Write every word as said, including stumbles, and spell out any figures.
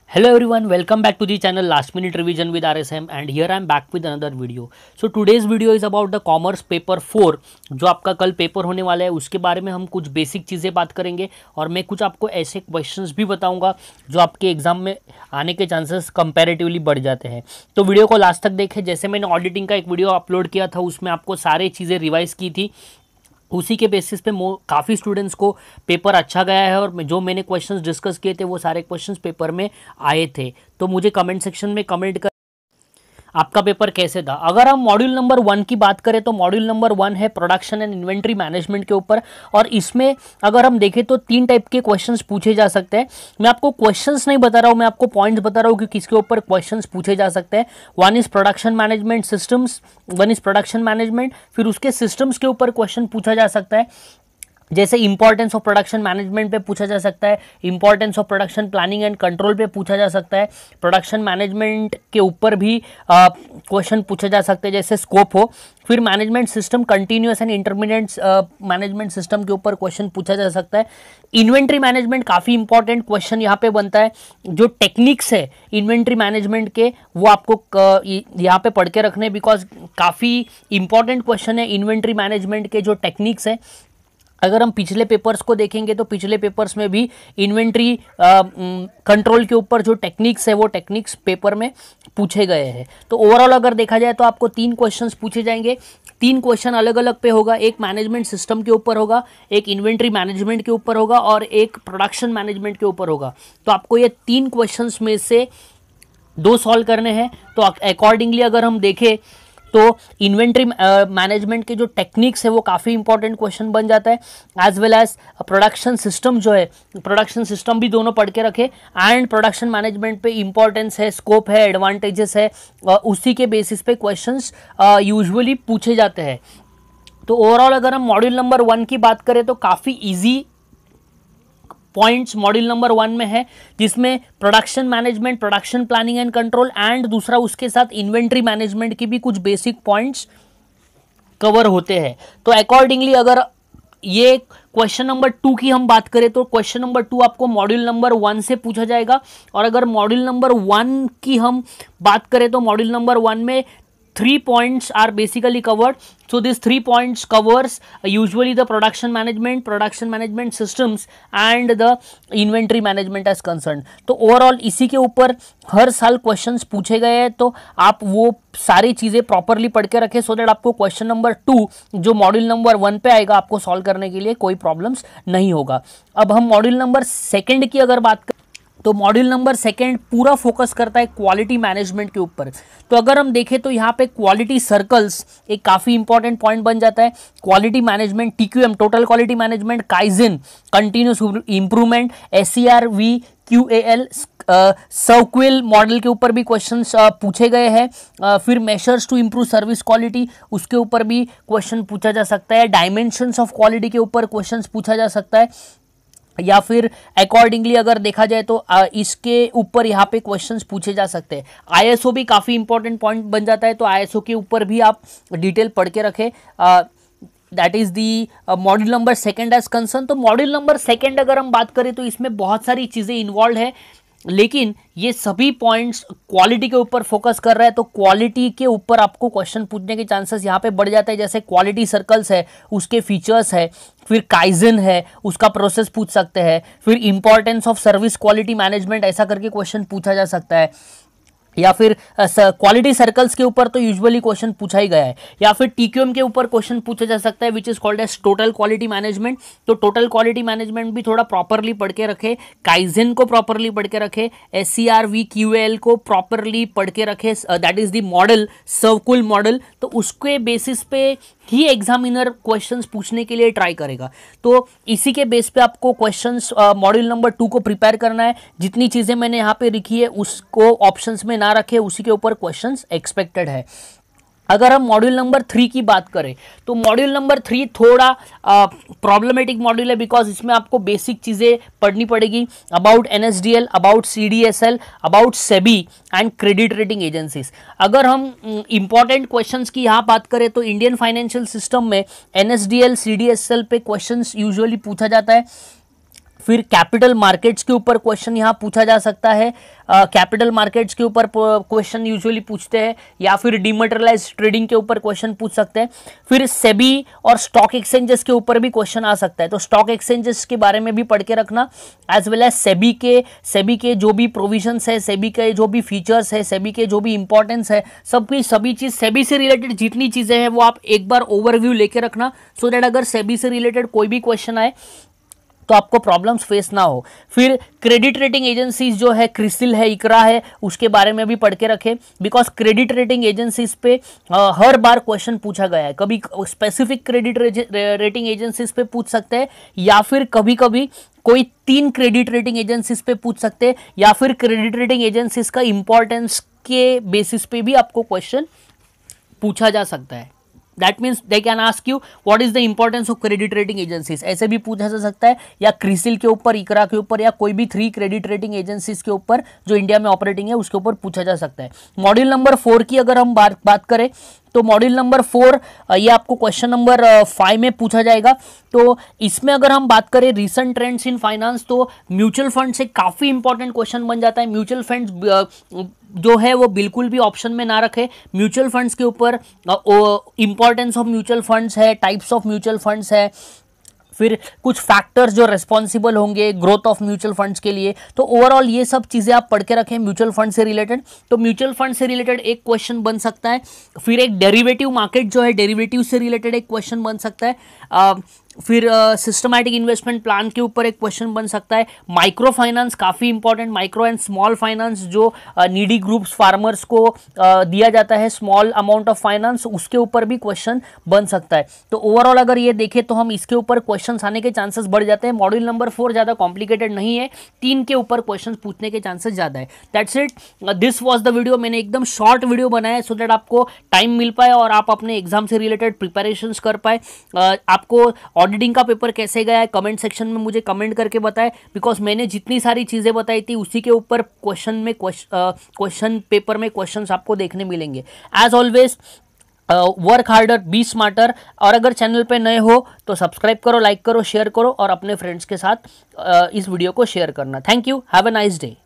Hello everyone, welcome back to the channel Last Minute Revision with R S M and here I am back with another video. So today's video is about the Commerce Paper four जो आपका कल paper होने वाला है उसके बारे में हम कुछ बेसिक चीज़ें बात करेंगे और मैं कुछ आपको ऐसे क्वेश्चंस भी बताऊंगा जो आपके एग्जाम में आने के चांसेस कंपैरेटिवली बढ़ जाते हैं। तो वीडियो को लास्ट तक देखें। जैसे मैंने ऑडिटिंग का एक वीडियो अपलोड किया था उसमें आपको सारी चीज़ें रिवाइज की थी, उसी के बेसिस पे काफ़ी स्टूडेंट्स को पेपर अच्छा गया है और जो मैंने क्वेश्चंस डिस्कस किए थे वो सारे क्वेश्चंस पेपर में आए थे। तो मुझे कमेंट सेक्शन में कमेंट कर आपका पेपर कैसे था। अगर हम मॉड्यूल नंबर वन की बात करें तो मॉड्यूल नंबर वन है प्रोडक्शन एंड इन्वेंट्री मैनेजमेंट के ऊपर और इसमें अगर हम देखें तो तीन टाइप के क्वेश्चंस पूछे जा सकते हैं। मैं आपको क्वेश्चंस नहीं बता रहा हूँ, मैं आपको पॉइंट्स बता रहा हूँ कि किसके ऊपर क्वेश्चंस पूछे जा सकते हैं। One is production management systems, one is production management, फिर उसके सिस्टम्स के ऊपर क्वेश्चन पूछा जा सकता है। जैसे इंपॉर्टेंस ऑफ प्रोडक्शन मैनेजमेंट पे पूछा जा सकता है, importance of production planning and control पे पूछा जा सकता है, प्रोडक्शन मैनेजमेंट के ऊपर भी क्वेश्चन पूछे जा सकते हैं जैसे स्कोप हो। फिर management system continuous and intermediate management system के ऊपर क्वेश्चन पूछा जा सकता है। इन्वेंट्री मैनेजमेंट काफ़ी इंपॉर्टेंट क्वेश्चन यहाँ पे बनता है। जो टेक्निक्स है इन्वेंट्री मैनेजमेंट के वो आपको यहाँ पे पढ़ के रखने, बिकॉज काफ़ी इंपॉर्टेंट क्वेश्चन है इन्वेंट्री मैनेजमेंट के जो टेक्निक्स है। अगर हम पिछले पेपर्स को देखेंगे तो पिछले पेपर्स में भी इन्वेंट्री कंट्रोल के ऊपर जो टेक्निक्स है वो टेक्निक्स पेपर में पूछे गए हैं। तो ओवरऑल अगर देखा जाए तो आपको तीन क्वेश्चंस पूछे जाएंगे। तीन क्वेश्चन अलग अलग पे होगा, एक मैनेजमेंट सिस्टम के ऊपर होगा, एक इन्वेंट्री मैनेजमेंट के ऊपर होगा और एक प्रोडक्शन मैनेजमेंट के ऊपर होगा। तो आपको ये तीन क्वेश्चंस में से दो सॉल्व करने हैं। तो अकॉर्डिंगली अगर हम देखें तो इन्वेंट्री मैनेजमेंट के जो टेक्निक्स है वो काफ़ी इंपॉर्टेंट क्वेश्चन बन जाता है, as well as production system जो है, प्रोडक्शन सिस्टम भी दोनों पढ़ के रखे एंड प्रोडक्शन मैनेजमेंट पे इंपॉर्टेंस है, स्कोप है, एडवांटेजेस है, उसी के बेसिस पे क्वेश्चंस यूजुअली पूछे जाते हैं। तो ओवरऑल अगर हम मॉड्यूल नंबर वन की बात करें तो काफ़ी easy points module number one में है, जिसमें production management, production planning and control and दूसरा उसके साथ इन्वेंट्री मैनेजमेंट की भी कुछ बेसिक पॉइंट्स कवर होते हैं। तो अकॉर्डिंगली अगर ये क्वेश्चन नंबर टू की हम बात करें तो क्वेश्चन नंबर टू आपको मॉड्यूल नंबर वन से पूछा जाएगा और अगर मॉड्यूल नंबर वन की हम बात करें तो मॉड्यूल नंबर वन में three points are basically covered. So these three points covers usually the production management, production management systems and the inventory management as concerned. तो overall इसी के ऊपर हर साल क्वेश्चंस पूछे गए हैं, तो आप वो सारी चीज़ें प्रॉपरली पढ़ के रखें सो दैट आपको क्वेश्चन नंबर टू जो मॉड्यूल नंबर वन पे आएगा आपको सॉल्व करने के लिए कोई प्रॉब्लम्स नहीं होगा। अब हम मॉड्यूल नंबर सेकेंड की अगर बात करें तो मॉड्यूल नंबर सेकेंड पूरा फोकस करता है क्वालिटी मैनेजमेंट के ऊपर। तो अगर हम देखें तो यहाँ पे क्वालिटी सर्कल्स एक काफ़ी इंपॉर्टेंट पॉइंट बन जाता है। Quality management, TQM total quality management, kaizen continuous improvement, SERVQUAL, circle model के ऊपर भी क्वेश्चंस पूछे गए हैं। फिर measures to improve service quality उसके ऊपर भी क्वेश्चन पूछा जा सकता है। डायमेंशंस ऑफ क्वालिटी के ऊपर क्वेश्चंस पूछा जा सकता है, या फिर अकॉर्डिंगली अगर देखा जाए तो इसके ऊपर यहाँ पे क्वेश्चंस पूछे जा सकते हैं। आईएसओ भी काफ़ी इंपॉर्टेंट पॉइंट बन जाता है, तो आईएसओ के ऊपर भी आप डिटेल पढ़ के रखें। That is the module number second as concern. तो मॉड्यूल नंबर सेकेंड अगर हम बात करें तो इसमें बहुत सारी चीज़ें इन्वॉल्व है, लेकिन ये सभी पॉइंट्स क्वालिटी के ऊपर फोकस कर रहा है। तो क्वालिटी के ऊपर आपको क्वेश्चन पूछने के चांसेस यहाँ पे बढ़ जाते हैं। जैसे क्वालिटी सर्कल्स है उसके फीचर्स है, फिर काइजन है उसका प्रोसेस पूछ सकते हैं, फिर importance of service quality management ऐसा करके क्वेश्चन पूछा जा सकता है, या फिर क्वालिटी सर्कल्स के ऊपर तो यूजुअली क्वेश्चन पूछा ही गया है, या फिर टीक्यूएम के ऊपर क्वेश्चन पूछा जा सकता है which is called as total quality management. तो टोटल क्वालिटी मैनेजमेंट भी थोड़ा प्रॉपरली पढ़ के रखे, काइजन को प्रॉपरली पढ़ के रखे, एससीआर वी क्यूएल को प्रॉपरली पढ़ के रखे, that is the model, circle model. तो उसके बेसिस पे ही एग्जामिनर क्वेश्चंस पूछने के लिए ट्राई करेगा। तो इसी के बेस पे आपको क्वेश्चंस मॉड्यूल नंबर टू को प्रिपेयर करना है। जितनी चीज़ें मैंने यहाँ पे लिखी है उसको ऑप्शंस में ना रखे, उसी के ऊपर क्वेश्चंस एक्सपेक्टेड है। अगर हम मॉड्यूल नंबर थ्री की बात करें तो मॉड्यूल नंबर थ्री थोड़ा प्रॉब्लमेटिक मॉड्यूल है, बिकॉज इसमें आपको बेसिक चीज़ें पढ़नी पड़ेगी about NSDL, about CDSL, about SEBI and credit rating agencies. अगर हम इंपॉर्टेंट क्वेश्चंस की यहाँ बात करें तो इंडियन फाइनेंशियल सिस्टम में एनएसडीएल, सीडीएसएल पे क्वेश्चंस यूजुअली पूछा जाता है। फिर कैपिटल मार्केट्स के ऊपर क्वेश्चन यहाँ पूछा जा सकता है, कैपिटल मार्केट्स के ऊपर क्वेश्चन यूजुअली पूछते हैं, या फिर डिमटेरियलाइज्ड ट्रेडिंग के ऊपर क्वेश्चन पूछ सकते हैं। फिर सेबी और स्टॉक एक्सचेंजेस के ऊपर भी क्वेश्चन आ सकता है, तो स्टॉक एक्सचेंजेस के बारे में भी पढ़ के रखना, एज वेल एज सेबी के सेबी के जो भी प्रोविजंस है, सेबी के जो भी फीचर्स है, सेबी के जो भी इंपॉर्टेंस है, सब की सभी चीज़ सेबी से रिलेटेड जितनी चीज़ें हैं वो आप एक बार ओवरव्यू लेके रखना, सो दैट अगर सेबी से रिलेटेड कोई भी क्वेश्चन आए तो आपको प्रॉब्लम्स फेस ना हो। फिर क्रेडिट रेटिंग एजेंसीज जो है, क्रिसिल है, इकरा है, उसके बारे में भी पढ़ के रखें, बिकॉज क्रेडिट रेटिंग एजेंसीज पे आ, हर बार क्वेश्चन पूछा गया है। कभी स्पेसिफिक क्रेडिट रेटिंग एजेंसीज पे पूछ सकते हैं, या फिर कभी कभी कोई तीन क्रेडिट रेटिंग एजेंसीज पे पूछ सकते हैं, या फिर क्रेडिट रेटिंग एजेंसीज का इंपॉर्टेंस के बेसिस पे भी आपको क्वेश्चन पूछा जा सकता है। That means they can ask you what is the importance of credit rating agencies, ऐसे भी पूछा जा सकता है, या क्रिसिल के ऊपर, इकरा के ऊपर, या कोई भी थ्री क्रेडिट रेटिंग एजेंसीज के ऊपर जो इंडिया में ऑपरेटिंग है उसके ऊपर पूछा जा सकता है। मॉड्यूल नंबर फोर की अगर हम बात बात करें तो मॉड्यूल नंबर फोर ये आपको क्वेश्चन नंबर फाइव में पूछा जाएगा। तो इसमें अगर हम बात करें रिसेंट ट्रेंड्स इन फाइनेंस, तो म्यूचुअल फंड से काफ़ी इंपॉर्टेंट क्वेश्चन बन जाता है। म्यूचुअल फंड्स जो है वो बिल्कुल भी ऑप्शन में ना रखे, म्यूचुअल फंड्स के ऊपर इंपॉर्टेंस ऑफ म्यूचुअल फंड्स है, टाइप्स ऑफ म्यूचुअल फंड्स है, फिर कुछ फैक्टर्स जो रिस्पॉन्सिबल होंगे ग्रोथ ऑफ म्यूचुअल फंड्स के लिए। तो ओवरऑल ये सब चीज़ें आप पढ़ के रखें म्यूचुअल फंड से रिलेटेड। तो म्यूचुअल फंड से रिलेटेड एक क्वेश्चन बन सकता है, फिर एक डेरिवेटिव मार्केट जो है, डेरिवेटिव से रिलेटेड एक क्वेश्चन बन सकता है, आ, फिर सिस्टमैटिक इन्वेस्टमेंट प्लान के ऊपर एक क्वेश्चन बन सकता है। माइक्रो फाइनेंस काफ़ी important, micro and small finance जो नीडी ग्रुप्स फार्मर्स को uh, दिया जाता है स्मॉल अमाउंट ऑफ फाइनेंस, उसके ऊपर भी क्वेश्चन बन सकता है। तो ओवरऑल अगर ये देखें तो हम इसके ऊपर क्वेश्चन आने के चांसेस बढ़ जाते हैं। मॉड्यूल नंबर फोर ज़्यादा कॉम्प्लिकेटेड नहीं है, तीन के ऊपर क्वेश्चन पूछने के चांसेस ज़्यादा है। That's it, this was the video. मैंने एकदम शॉर्ट वीडियो बनाया है सो दैट आपको टाइम मिल पाए और आप अपने एग्जाम से रिलेटेड प्रिपरेशंस कर पाए। uh, आपको ऑडिटिंग का पेपर कैसे गया है कमेंट सेक्शन में मुझे कमेंट करके बताएं, बिकॉज मैंने जितनी सारी चीज़ें बताई थी उसी के ऊपर क्वेश्चन में क्वेश्चन पेपर में क्वेश्चंस आपको देखने मिलेंगे। As always work harder be smarter, और अगर चैनल पे नए हो तो सब्सक्राइब करो, लाइक करो, शेयर करो और अपने फ्रेंड्स के साथ uh, इस वीडियो को शेयर करना। Thank you, have a nice day.